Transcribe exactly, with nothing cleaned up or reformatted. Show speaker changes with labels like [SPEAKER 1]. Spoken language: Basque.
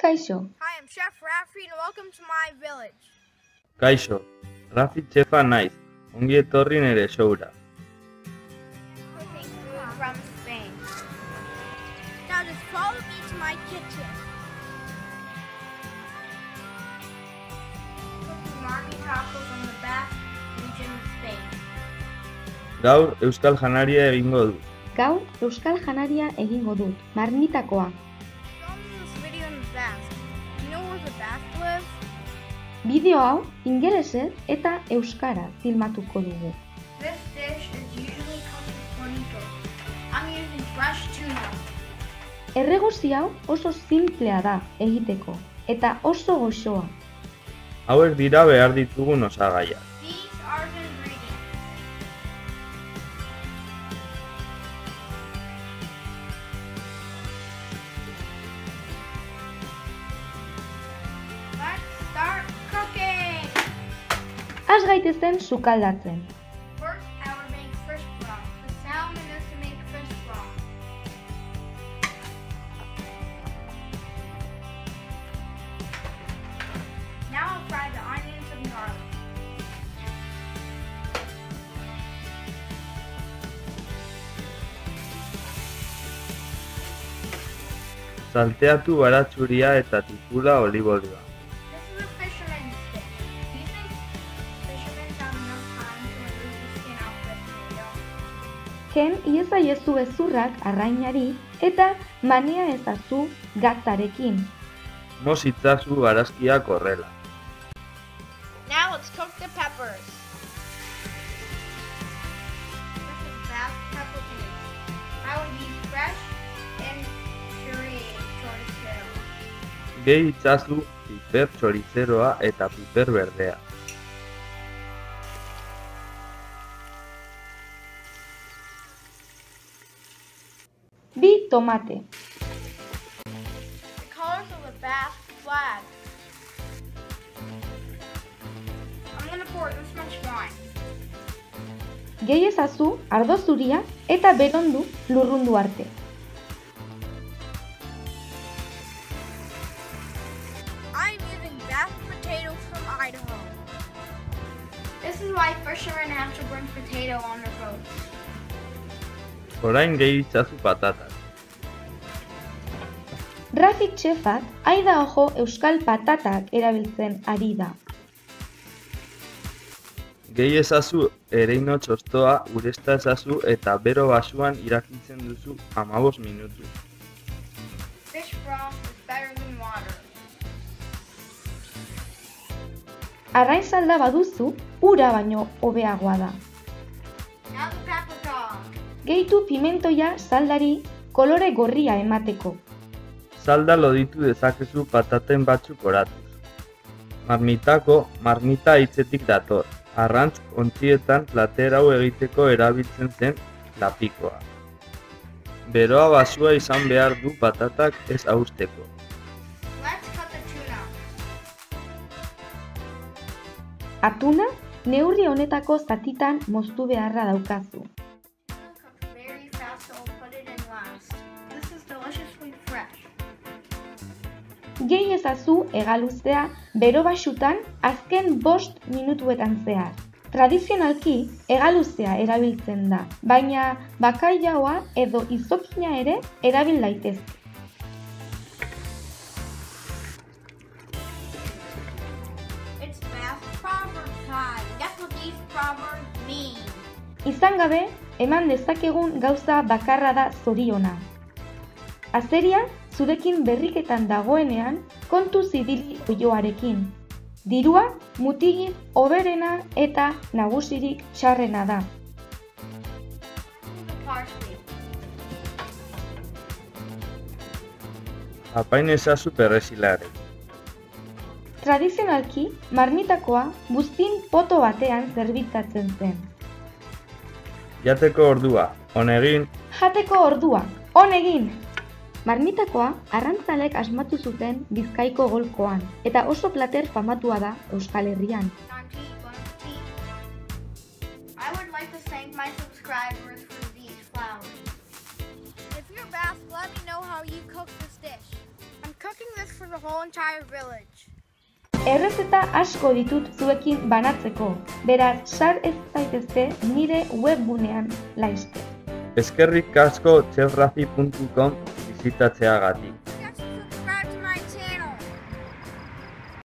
[SPEAKER 1] Kaixo.
[SPEAKER 2] Hi, I'm Chef Rafi and welcome to my village.
[SPEAKER 3] Kaixo, Rafi txefa naiz, ongi etorri nere showra.
[SPEAKER 2] Cooking food from Spain. Now just follow me to my kitchen. Cooking Marmy tacos in the Basque region of Spain.
[SPEAKER 3] Gaur euskal janaria egingo du.
[SPEAKER 1] Gaur euskal janaria egingo dut, marmitakoa.
[SPEAKER 2] Filming this video in Basque. Do you know where the Basque live?
[SPEAKER 1] Bideo hau ingelesez eta euskara filmatuko dugu.
[SPEAKER 2] This dish is usually cooked with bonito. I'm using fresh tuna.
[SPEAKER 1] Erreguzi hau oso simplea da egiteko eta oso goxoa.
[SPEAKER 3] Hauek dira behar ditugun osagaiak.
[SPEAKER 2] These are the ingredients. Let's start cooking.
[SPEAKER 1] Has gaitezen sukaldatzen.
[SPEAKER 2] First, I will make fish broth. The salmon is to make fish broth. Now I'll fry the onions and garlic.
[SPEAKER 3] Salteatu baratzuria eta tipula olibolioa.
[SPEAKER 2] This is a fisherman's stick. Do you think fishermen have enough time to remove the skin off the tomato?
[SPEAKER 1] Ken iezaiezu hezurrak arrainari eta manea ezazu gatzarekin.
[SPEAKER 3] Mos itzazu barazkiak horrela.
[SPEAKER 2] Now let's cook the peppers. This is Basque pepper paste. I will use fresh and pureed chorizo.
[SPEAKER 3] Gehi itzazu piper txorizeroa eta piper berdea.
[SPEAKER 1] Bi tomate.
[SPEAKER 2] The colors of the Basque flag. I'm gonna pour this much wine.
[SPEAKER 1] Gehi ezazu ardo zuria eta berondu lurrundu arte.
[SPEAKER 2] I'm using Basque potatoes from Idaho. This is why fishermen have to bring potato on their boats.
[SPEAKER 3] Orain gehi itzazu patatak.
[SPEAKER 1] Rafik txefak aida ojo euskal patatak erabiltzen ari da.
[SPEAKER 3] Gehi ezazu ereino txostoa urezta ezazu eta bero basuan irakitzen duzu hamabost minutu.
[SPEAKER 2] Fish broth is better than water.
[SPEAKER 1] Arrain salda baduzu, ura baino hobeagoa da.
[SPEAKER 2] Now the paprika.
[SPEAKER 1] Gehitu pimentoia saldari kolore gorria emateko.
[SPEAKER 3] Salda loditu dezakezu pataten batzuk oratuz. Marmitako, marmita hitzetik dator. Arrantz ontzietan plater hau egiteko erabiltzen zen lapikoa. Beroa basua izan behar du patatak ez hausteko.
[SPEAKER 2] Let's cut the tuna.
[SPEAKER 1] Atuna, neurri honetako zatitan moztu beharra daukazu.
[SPEAKER 2] Tuna cooks very fast, so we'll put it in last. This is deliciously fresh.
[SPEAKER 1] Gehi ezazu hegaluzea bero basutan azken bost minutuetan zehar. Tradizionalki hegaluzea erabiltzen da, baina bakailaoa edo izokina ere erabil daitezke.
[SPEAKER 2] It's Basque proverb time. Guess what these proverbs mean?
[SPEAKER 1] Izan gabe, eman dezakegun gauza bakarra da zoriona. Azeria, zurekin berriketan dagoenean, kontu zibili oioarekin. Dirua, mutigin hoberena eta nagusirik txarrena da.
[SPEAKER 2] The parsley.
[SPEAKER 3] Apain ezazu perrezilare.
[SPEAKER 1] Tradizionalki, marmitakoa buztin poto batean zerbitzatzen zen.
[SPEAKER 3] Jateko ordua, honegin,
[SPEAKER 1] Jateko ordua, on egin! Marmitakoa arrantzalek asmatu zuten Bizkaiko golkoan, eta oso plater famatua da Euskal Herrian.
[SPEAKER 2] Bon appetit, bon appetit. I would like to thank my subscribers for these flowers. If you're Basque, let me know how you cook this dish. I'm cooking this for the whole entire village.
[SPEAKER 1] Errezeta asko ditut zuekin banatzeko, beraz sar ez zaitezte nire webgunean laizte.
[SPEAKER 3] Eskerrik asko chef rafi puntu com bisitatzeagatik.